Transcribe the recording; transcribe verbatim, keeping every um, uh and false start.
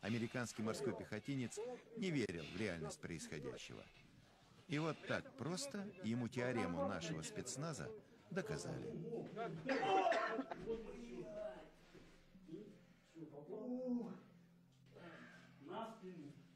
американский морской пехотинец не верил в реальность происходящего. И вот так просто ему теорему нашего спецназа доказали. На спину.